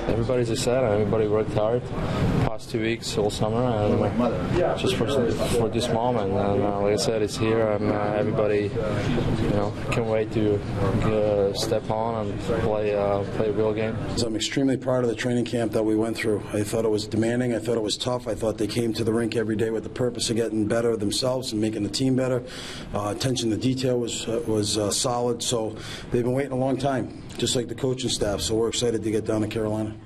everybody's excited. Everybody worked hard past 2 weeks, all summer, and just for this moment. And like I said, it's here, and everybody, can't wait to step on and play a real game. So I'm extremely proud of the training camp that we went through. I thought it was demanding. I thought it was tough. I thought they came to the rink every day with the purpose of getting better themselves and making the team better. Attention to detail was solid. So they've been waiting a long time, just like the coaching staff. So we're excited to get down to Carolina.